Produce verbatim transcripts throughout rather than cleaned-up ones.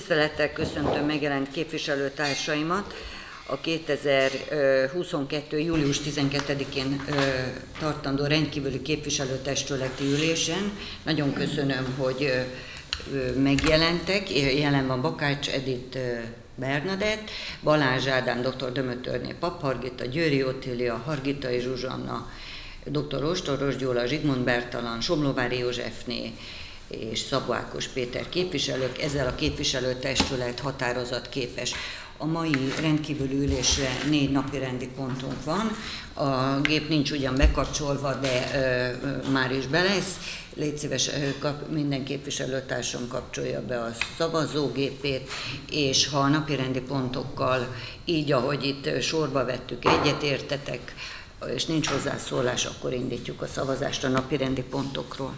Tisztelettel köszöntöm megjelent képviselőtársaimat a kétezer-huszonkettő. július tizenkettedikén tartandó rendkívüli képviselőtestületi ülésen. Nagyon köszönöm, hogy megjelentek. Jelen van Bakács Edith Bernadett, Balázs Ádám, dr. Dömötörné Pap Hargita, Győri Ottilia, Hargitai Zsuzsanna, dr. Ostoros Gyula, Zsigmond Bertalan, Somlóvári Józsefné és Szabó Ákos Péter képviselők. Ezzel a képviselőtestület határozatképes. A mai rendkívüli ülésre négy napi rendi pontunk van. A gép nincs ugyan bekapcsolva, de ö, már is be lesz. Légy szíves, kap, minden képviselőtársam kapcsolja be a szavazógépét, és ha a napi rendi pontokkal így, ahogy itt sorba vettük, egyetértetek, és nincs hozzászólás, akkor indítjuk a szavazást a napi rendi pontokról.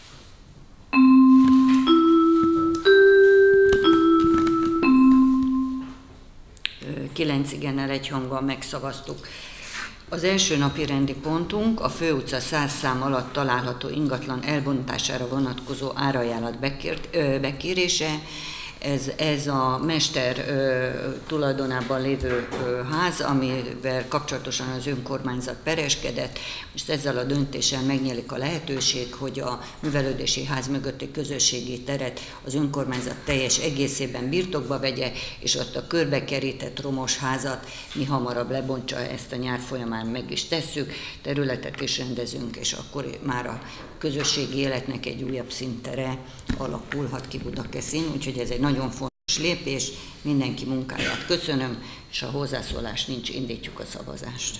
Kilenc igennel egyhangban megszavaztuk. Az első napi rendi pontunk a Főutca száz szám alatt található ingatlan elbontására vonatkozó árajánlat bekért, ö, bekérése. Ez, ez a mester ö, tulajdonában lévő ö, ház, amivel kapcsolatosan az önkormányzat pereskedett. Most ezzel a döntéssel megnyílik a lehetőség, hogy a művelődési ház mögötti közösségi teret az önkormányzat teljes egészében birtokba vegye, és ott a körbekerített romos házat mi hamarabb lebontsa, ezt a nyár folyamán meg is tesszük, területet is rendezünk, és akkor már a közösségi életnek egy újabb szintere alakulhat ki Budakeszin, úgyhogy ez egy nagyon fontos lépés, mindenki munkáját köszönöm, és ha hozzászólás nincs, indítjuk a szavazást.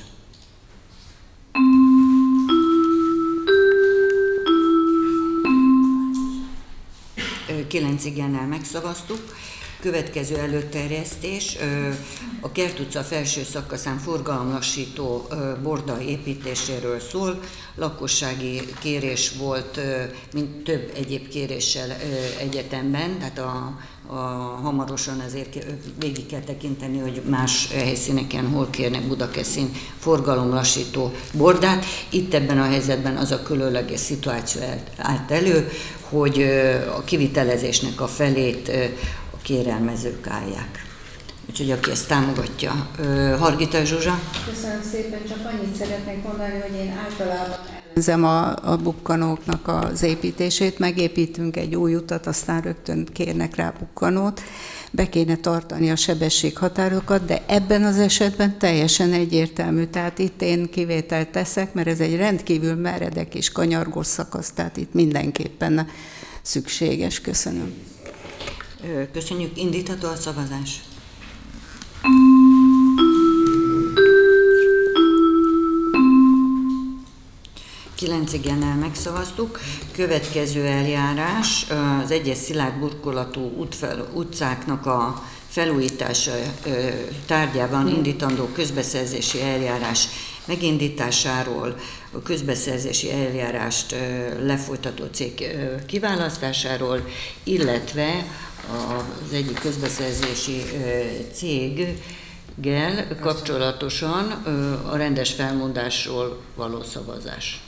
Kilenc igennel megszavaztuk. Következő előterjesztés a Kert utca felső szakaszán forgalomlassító borda építéséről szól. Lakossági kérés volt, mint több egyéb kéréssel egyetemben, tehát a, a, hamarosan azért végig kell tekinteni, hogy más helyszíneken hol kérnek Budakeszin forgalomlassító bordát. Itt ebben a helyzetben az a különleges szituáció állt elő, hogy a kivitelezésnek a felét kérelmezők állják. Úgyhogy aki ezt támogatja. Hargita Zsuzsa? Köszönöm szépen, csak annyit szeretnék mondani, hogy én általában ellenzem a, a bukkanóknak az építését, megépítünk egy új utat, aztán rögtön kérnek rá bukkanót, be kéne tartani a sebességhatárokat, de ebben az esetben teljesen egyértelmű, tehát itt én kivételt teszek, mert ez egy rendkívül meredek és kanyargós szakasz, tehát itt mindenképpen szükséges. Köszönöm. Köszönjük. Indítható a szavazás. Kilenc igennel megszavaztuk. Következő eljárás az egyes szilárd burkolatú útfel, utcáknak a felújítása tárgyában indítandó közbeszerzési eljárás megindításáról, a közbeszerzési eljárást lefolytató cég kiválasztásáról, illetve az egyik közbeszerzési céggel kapcsolatosan a rendes felmondásról való szavazás.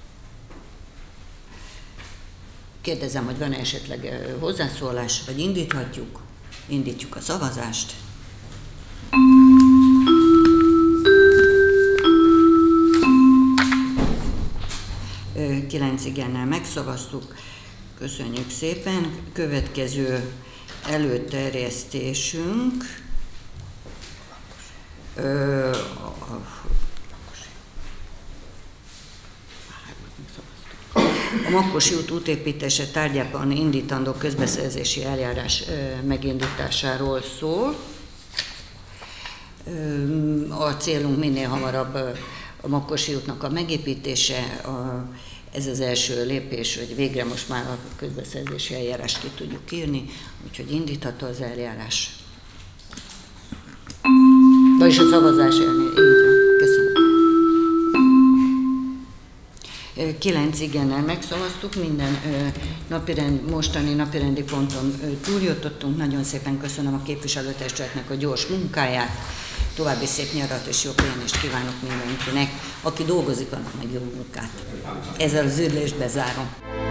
Kérdezem, hogy van-e esetleg hozzászólás, vagy indíthatjuk? Indítjuk a szavazást. Kilenc igennel megszavaztuk. Köszönjük szépen. Következő előterjesztésünk a Makkosi út útépítése tárgyában indítandó közbeszerzési eljárás megindításáról szól. A célunk minél hamarabb a Makkosi útnak a megépítése. A Ez az első lépés, hogy végre most már a közbeszerzési eljárást ki tudjuk írni, úgyhogy indítható az eljárás. Vagyis a szavazás elmény. Így van. Köszönöm. Kilenc igennel megszavaztuk, minden napirend, mostani napirendi ponton túljutottunk. Nagyon szépen köszönöm a képviselőtestületnek a gyors munkáját. További szép nyarat és jó pihenést kívánok mindenkinek. Aki dolgozik, annak meg jó munkát. Ezzel az ülést bezárom.